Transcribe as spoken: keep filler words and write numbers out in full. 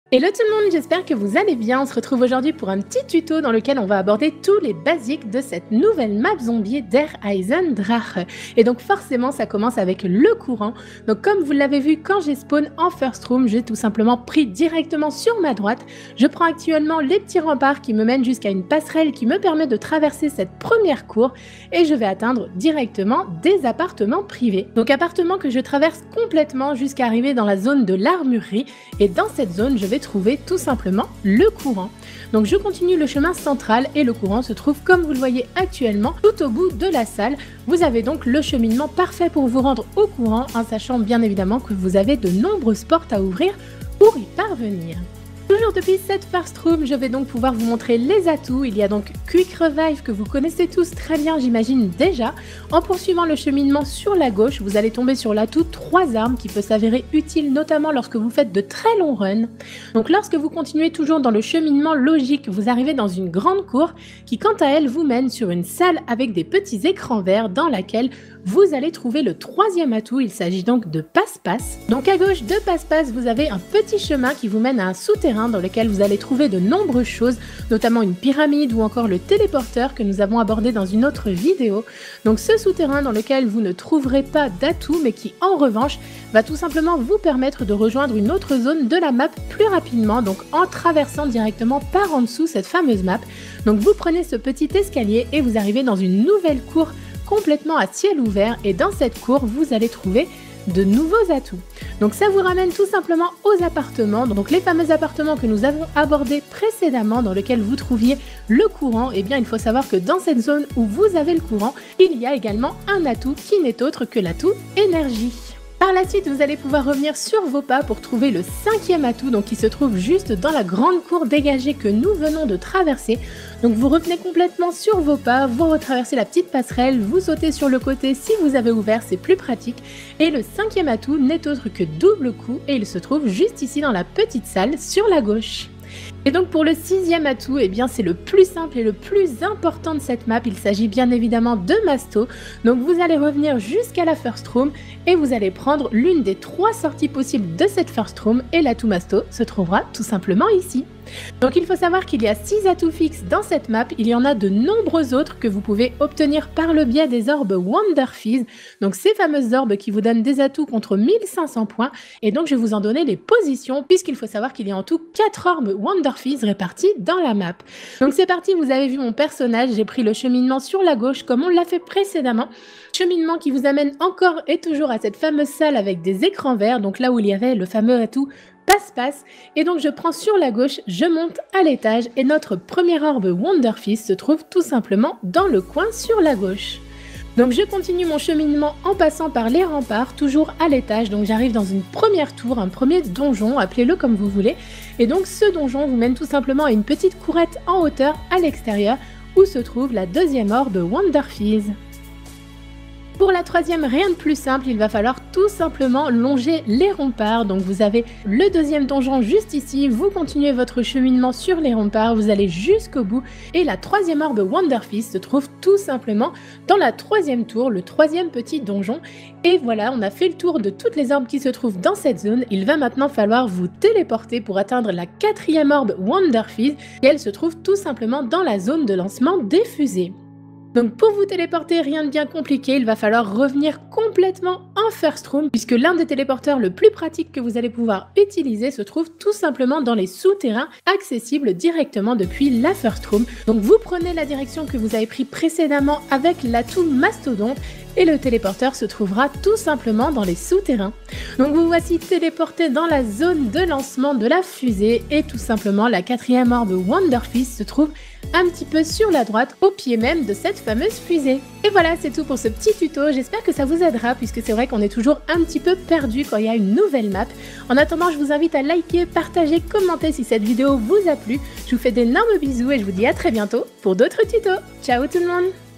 Hello tout le monde, j'espère que vous allez bien. On se retrouve aujourd'hui pour un petit tuto dans lequel on va aborder tous les basiques de cette nouvelle map zombie Der Eisendrache. Et donc forcément ça commence avec le courant. Donc comme vous l'avez vu quand j'ai spawn en first room, j'ai tout simplement pris directement sur ma droite. Je prends actuellement les petits remparts qui me mènent jusqu'à une passerelle qui me permet de traverser cette première cour et je vais atteindre directement des appartements privés. Donc appartements que je traverse complètement jusqu'à arriver dans la zone de l'armurerie et dans cette zone je vais trouver tout simplement le courant. Donc je continue le chemin central et le courant se trouve comme vous le voyez actuellement tout au bout de la salle. Vous avez donc le cheminement parfait pour vous rendre au courant en sachant bien évidemment que vous avez de nombreuses portes à ouvrir pour y parvenir. Toujours depuis cette first room, je vais donc pouvoir vous montrer les atouts. Il y a donc Quick Revive que vous connaissez tous très bien j'imagine déjà. En poursuivant le cheminement sur la gauche, vous allez tomber sur l'atout trois armes qui peut s'avérer utile notamment lorsque vous faites de très longs runs. Donc lorsque vous continuez toujours dans le cheminement logique, vous arrivez dans une grande cour qui quant à elle vous mène sur une salle avec des petits écrans verts dans laquelle vous allez trouver le troisième atout. Il s'agit donc de Passe-Passe. Donc à gauche de Passe-Passe, vous avez un petit chemin qui vous mène à un souterrain dans lequel vous allez trouver de nombreuses choses, notamment une pyramide ou encore le téléporteur que nous avons abordé dans une autre vidéo. Donc ce souterrain dans lequel vous ne trouverez pas d'atout mais qui en revanche va tout simplement vous permettre de rejoindre une autre zone de la map plus rapidement, donc en traversant directement par en dessous cette fameuse map. Donc vous prenez ce petit escalier et vous arrivez dans une nouvelle cour complètement à ciel ouvert et dans cette cour vous allez trouver de nouveaux atouts. Donc ça vous ramène tout simplement aux appartements, donc les fameux appartements que nous avons abordés précédemment dans lesquels vous trouviez le courant. Et bien il faut savoir que dans cette zone où vous avez le courant, il y a également un atout qui n'est autre que l'atout énergie. Par la suite, vous allez pouvoir revenir sur vos pas pour trouver le cinquième atout, donc qui se trouve juste dans la grande cour dégagée que nous venons de traverser. Donc vous revenez complètement sur vos pas, vous retraversez la petite passerelle, vous sautez sur le côté si vous avez ouvert, c'est plus pratique. Et le cinquième atout n'est autre que double coup et il se trouve juste ici dans la petite salle sur la gauche. Et donc pour le sixième atout, eh bien c'est le plus simple et le plus important de cette map, il s'agit bien évidemment de Masto. Donc vous allez revenir jusqu'à la first room et vous allez prendre l'une des trois sorties possibles de cette first room et l'atout Masto se trouvera tout simplement ici. Donc il faut savoir qu'il y a six atouts fixes dans cette map, il y en a de nombreux autres que vous pouvez obtenir par le biais des orbes Wonder Fizz, donc ces fameuses orbes qui vous donnent des atouts contre mille cinq cents points, et donc je vais vous en donner les positions puisqu'il faut savoir qu'il y a en tout quatre orbes Wonder Fizz répartis dans la map. Donc c'est parti, vous avez vu mon personnage, j'ai pris le cheminement sur la gauche comme on l'a fait précédemment, cheminement qui vous amène encore et toujours à cette fameuse salle avec des écrans verts, donc là où il y avait le fameux atout Passe-Passe, et donc je prends sur la gauche, je monte à l'étage et notre premier orbe Wonder Fizz se trouve tout simplement dans le coin sur la gauche. Donc je continue mon cheminement en passant par les remparts, toujours à l'étage, donc j'arrive dans une première tour, un premier donjon, appelez-le comme vous voulez, et donc ce donjon vous mène tout simplement à une petite courette en hauteur à l'extérieur où se trouve la deuxième orbe Wonder Fizz. Pour la troisième, rien de plus simple, il va falloir tout simplement longer les remparts. Donc vous avez le deuxième donjon juste ici, vous continuez votre cheminement sur les remparts, vous allez jusqu'au bout et la troisième orbe Wonder Fizz se trouve tout simplement dans la troisième tour, le troisième petit donjon. Et voilà, on a fait le tour de toutes les orbes qui se trouvent dans cette zone. Il va maintenant falloir vous téléporter pour atteindre la quatrième orbe Wonder Fizz et elle se trouve tout simplement dans la zone de lancement des fusées. Donc pour vous téléporter, rien de bien compliqué, il va falloir revenir complètement en first room puisque l'un des téléporteurs le plus pratique que vous allez pouvoir utiliser se trouve tout simplement dans les souterrains accessibles directement depuis la first room. Donc vous prenez la direction que vous avez pris précédemment avec l'atout Mastodonte et le téléporteur se trouvera tout simplement dans les souterrains. Donc vous voici téléporté dans la zone de lancement de la fusée et tout simplement la quatrième orbe Wonder Fizz se trouve un petit peu sur la droite au pied même de cette fameuse fusée. Et voilà, c'est tout pour ce petit tuto, j'espère que ça vous aidera puisque c'est vrai qu'on est toujours un petit peu perdu quand il y a une nouvelle map. En attendant, je vous invite à liker, partager, commenter si cette vidéo vous a plu. Je vous fais d'énormes bisous et je vous dis à très bientôt pour d'autres tutos. Ciao tout le monde!